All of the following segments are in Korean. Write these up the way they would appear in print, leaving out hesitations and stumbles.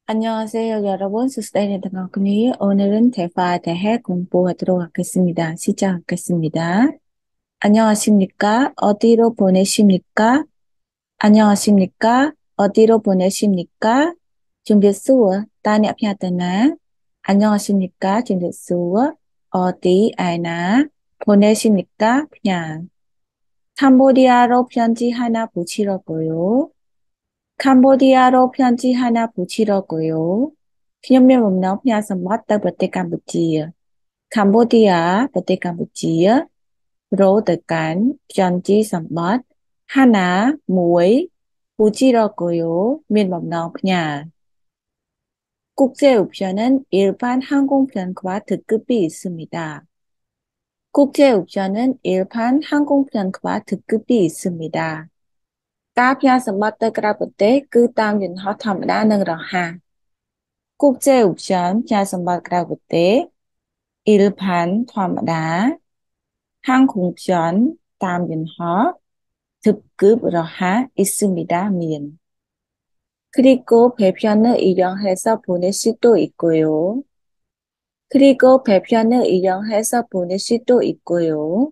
안녕하세요, 여러분. 수스타인의 등학금이 오늘은 대화 대해 공부하도록 하겠습니다. 시작하겠습니다. 안녕하십니까? 어디로 보내십니까? 안녕하십니까? 어디로 보내십니까? 준비수어, 따니 앞에 하다나. 안녕하십니까? 준비수어, 어디, 아이나. 보내십니까? 그냥. 캄보디아로 편지 하나 붙이려고요. 캄보디아로 편지 하나 붙이려고요.ខ្ញុំមានបំណងផ្ញើសំបុត្រទៅប្រទេសកម្ពុជា Cambodia ប្រទេសកម្ពុជារទៅកាន់ 편지 សំបុត្រ 하나 មួយ 붙이려고요. មានបំណងផ្ញើ 국제 옵션은 일반 항공편과 등급이 있습니다. 국제 옵션은 일반 항공편과 등급이 있습니다. ការផ្ញើសំបុត្រទៅក្រៅប្រទេសគឺតាមយន្តហោះធម្មតានិងរហ័ស 국제 옵션ផ្ញើសំបុត្រ ក្រៅប្រទេស 일반ធម្មតា 항공편 តាមយន្តហោះ 등급 러하 있습니다. 민. 그리고 배편을 이용해서 보낼 수도 있고요. 그리고 배편을 이용해서 보낼 수도 있고요.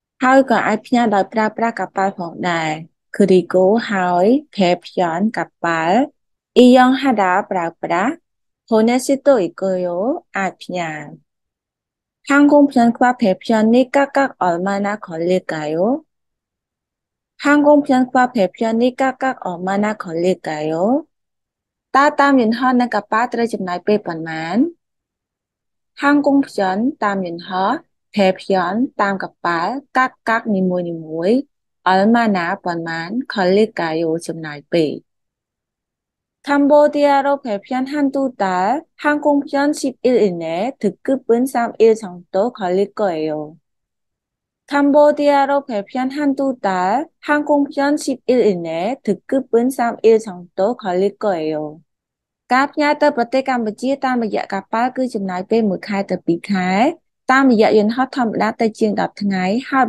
ហើយក៏អាចផ្ញើដោយប្រើប្រាស់កប៉ាល់ផងដែរ 그리고 ហើយ 배편 កប៉ាល់ 이용하다 ប្រើប្រាស់ 보낼 수도 있고요. អាចផ្ញើ 항공편과 배편이 각각 얼마나 걸릴까요? 항공편과 배편이 각각 얼마나 걸릴까요? តើតាមយន្តហោះនិងកប៉ាល់ត្រូវចំណាយពេលប៉ុន្មាន? 항공편 តាមយន្តហោះ 배편 តាមកប៉ាល់ 각각 니모니모이 얼마나 ប៉ុន្មាន 걸릴까요?ចំណាយពេល 캄보디아로 배편 한두 달, 항공편 10일 이내, 등급은 3일 정도 걸릴 거예요. 캄보디아로 배편 한두 달, 항공편 10일 이내, 등급은 3일 정도 걸릴 거예요. ការផ្ញើទៅប្រទេសកម្ពុជាតាមរយៈកប៉ាល់គឺចំណាយពេល1 ខែទៅ 2 ខែ តាមរយៈយន្តហោះធម្មតាទៅជាង 10 ថ្ងៃ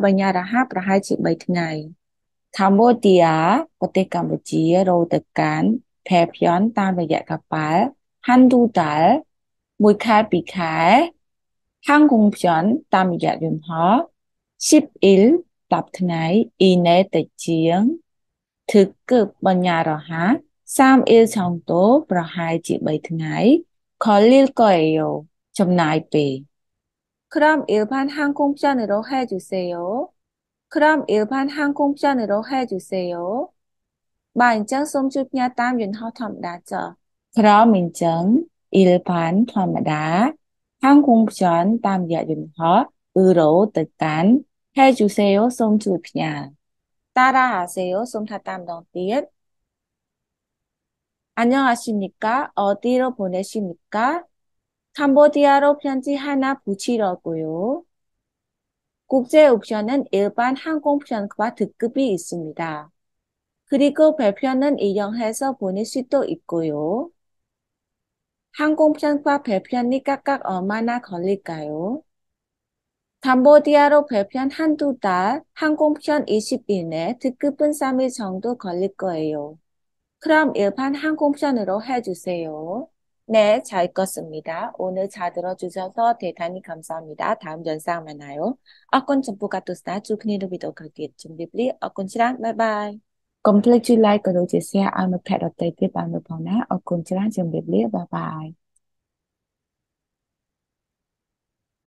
ហើយបើញ៉ារហ័សប្រហែលជា 3 ថ្ងៃ 캄보디아,ប្រទេស កម្ពុជា រទៅកាន់ 배편 តាមរយៈកប៉ាល់ 한두 달, 1 ខែ 2 ខែ 항공편 តាមរយៈយន្តហោះ 10일, 10 ថ្ងៃ 이내 ទៅជាង 등급 번야러하 3일 정도, ប្រហែលជា 3 ថ្ងៃ 걸릴 거예요.ចំណាយពេល 그럼 일반 항공편으로 해주세요. 그럼 일반 항공편으로 해주세요. 인증 솜주냐 땀 윤허 텀다죠. 그럼 인증 일반 텀다 항공편 땀야 윤허 으로 뜻간 해주세요 솜주냐. 따라하세요 솜타땀덩띠. 안녕하십니까? 어디로 보내십니까? 캄보디아로 편지 하나 붙이려고요. 국제 옵션은 일반 항공편과 등급이 있습니다. 그리고 배편은 이용해서 보낼 수도 있고요. 항공편과 배편이 각각 얼마나 걸릴까요? 캄보디아로 배편 한두 달, 항공편 20일 내, 등급은 3일 정도 걸릴 거예요. 그럼 일반 항공편으로 해주세요. 네, 잘 읽었습니다. 오늘 잘 들어주셔서 대단히 감사합니다. 다음 영상 만나요. Akun jumpa kat ustaz chúcគ្នានៅវីដេអូក្រោយទៀតជម្រាបលាអរគុណច្រើនបាយបាយកុំភ្លេចជួយ like ក៏ដូចជា share ឲ្យមិត្តភក្តិដទៃទៀតបានមើលផងណាអរគុណច្រើនជម្រាបលាបាយបាយ